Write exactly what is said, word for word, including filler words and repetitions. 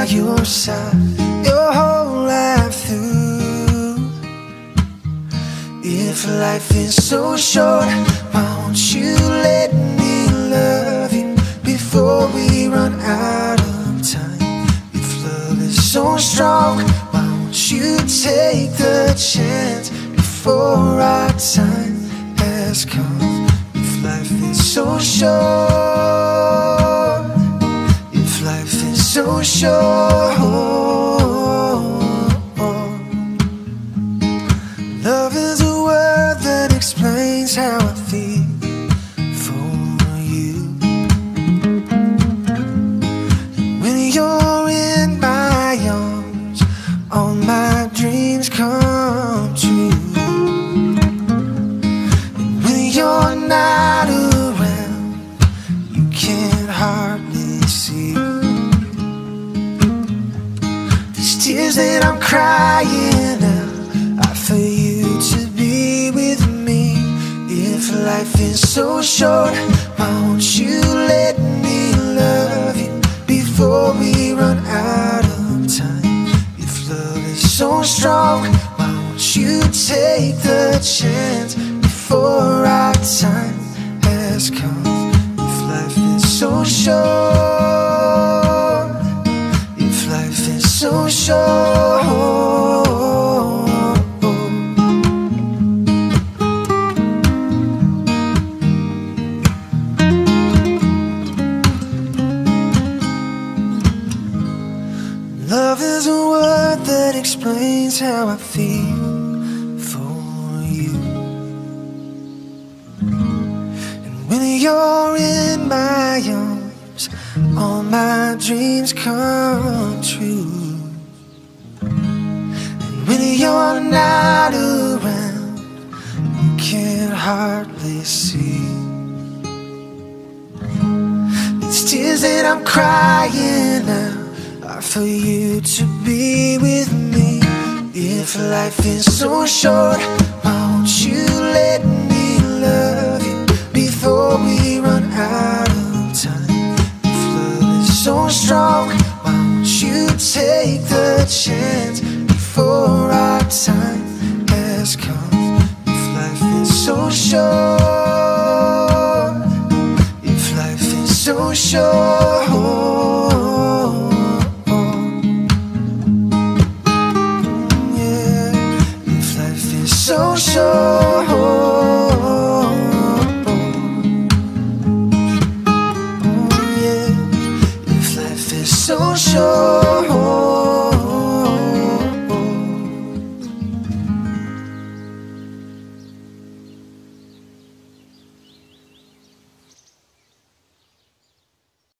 your side your whole life through. If life is so short, why won't you let me love you before we run out of time? If love is so strong, why won't you take the chance before our time has come? If life is so short, if life is so short, love is a word that explains how I feel for you. When you're in my arms, all my dreams come true. And when you're not around, you can't hardly see. These tears that I'm crying out are for you to be with me. If life is so short, why won't you let me love you before we run out of time? If love is so strong, why won't you take the chance before our time has come? If life is so short, if life is so short, love is a word that explains how I feel for you. And when you're in my arms, all my dreams come true. And when you're not around, you can't hardly see. These tears that I'm crying out are for you to be with me. If life is so short, why won't you let me love you before we run out of time? If love is so strong, why won't you take the chance before our time has come? If life is so short, if life is so short, so short, oh yeah. If life is so short,